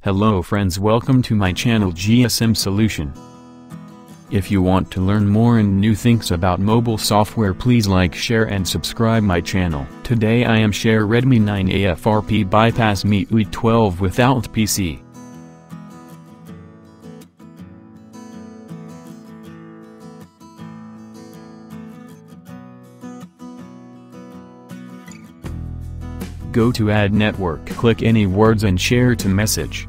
Hello friends, welcome to my channel GSM Solution. If you want to learn more and new things about mobile software, please like, share and subscribe my channel. Today I am share Redmi 9 AFRP bypass Miui12 without PC. Go to Add Network, click any words and share to message.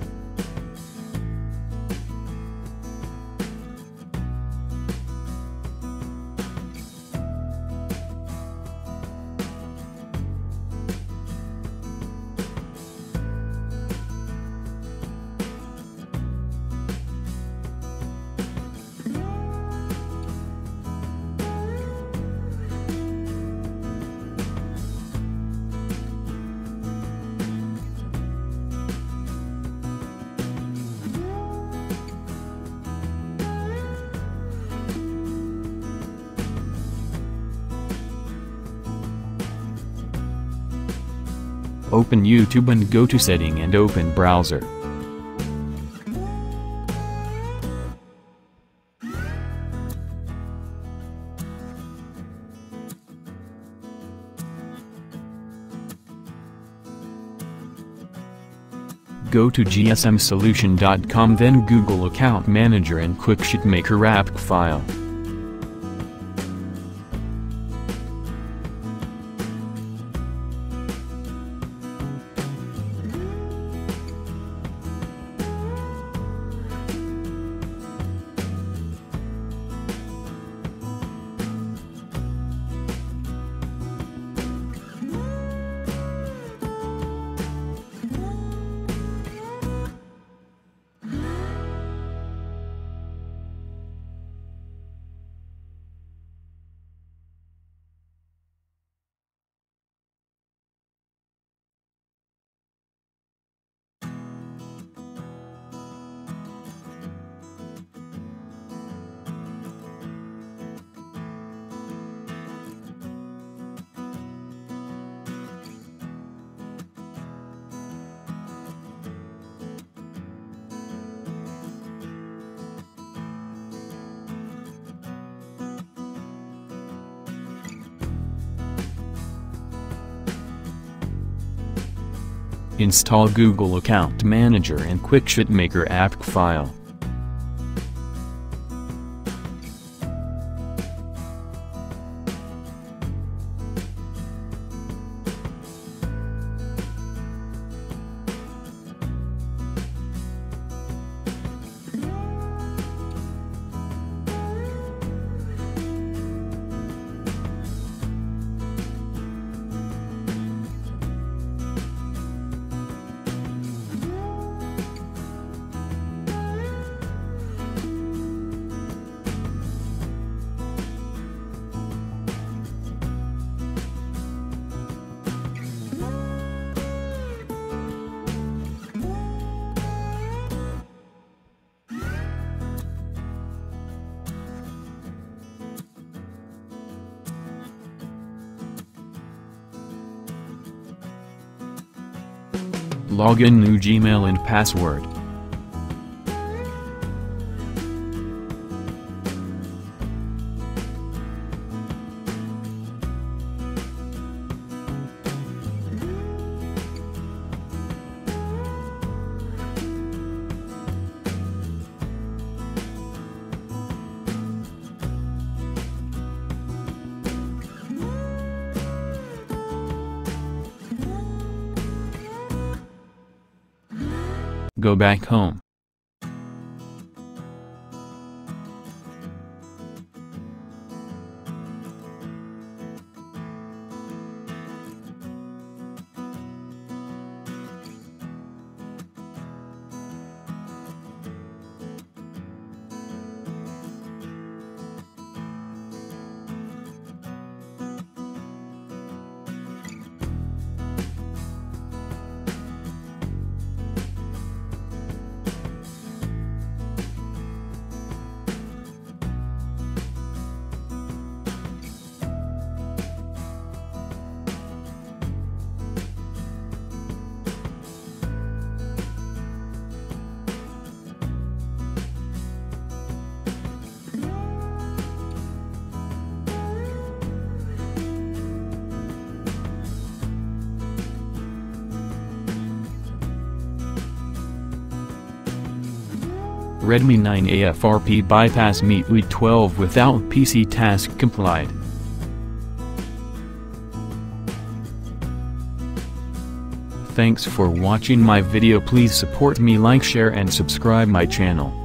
Open YouTube and go to Setting and open Browser. Go to gsmsolution.com, then Google Account Manager and click SheetMaker app file. Install Google Account Manager and click SheetMaker app file. Log in new Gmail and password. Go back home. Redmi 9 AFRP bypass Miui12 without PC task complied. Thanks for watching my video. Please support me, like, share and subscribe my channel.